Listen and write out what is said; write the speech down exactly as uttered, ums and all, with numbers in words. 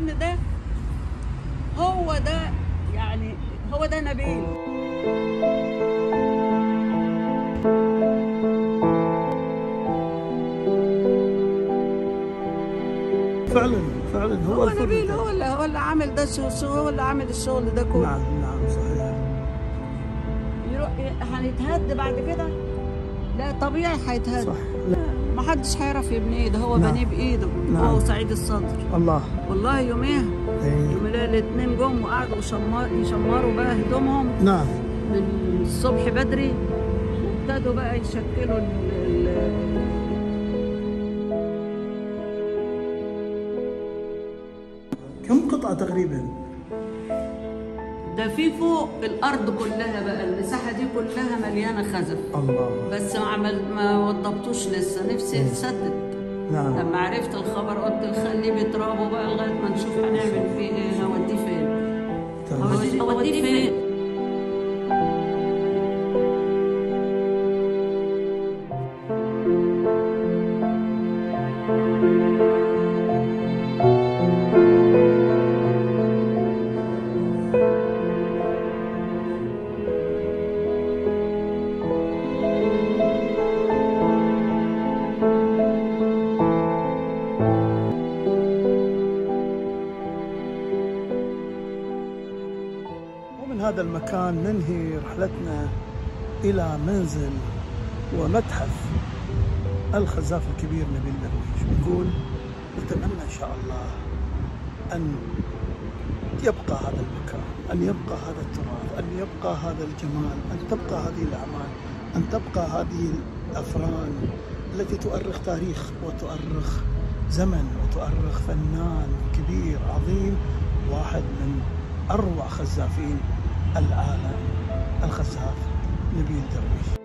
ان ده هو ده، يعني هو ده نبيل. فعلا فعلا هو, هو الفرد نبيل، ده. هو اللي هو اللي عامل ده، هو اللي عامل الشغل ده كله. نعم نعم صحيح. يروح هنتهد بعد كده؟ لا طبيعي هيتهد. صح. ما حدش هيعرف يبنيه، ده هو نعم. بنيه بايده. نعم. هو وسعيد الصدر. الله. والله يوميها ايه. يوم الاثنين جم وقعدوا يشمر يشمروا بقى هدومهم. نعم. من الصبح بدري، وابتدوا بقى يشكلوا ال ال كم قطعة تقريبا؟ ده في فوق الارض كلها بقى، المساحه دي كلها مليانه خزف. الله. بس ما عمل ما وضبطوش لسه، نفسي يتسدد. نعم. لما عرفت الخبر قلت خليه بيترابوا بقى لغايه ما نشوف هنعمل فيه ايه، هوديه فين. هوديه هوديه فين؟ ومن هذا المكان ننهي رحلتنا إلى منزل ومتحف الخزاف الكبير نبيل درويش. نقول نتمنى إن شاء الله أن يبقى هذا المكان، أن يبقى هذا التراث، أن يبقى هذا الجمال، أن تبقى هذه الأعمال، أن تبقى هذه الأفران التي تؤرخ تاريخ وتؤرخ زمن وتؤرخ فنان كبير عظيم، واحد من أروع خزافين العالم، الخزاف نبيل درويش.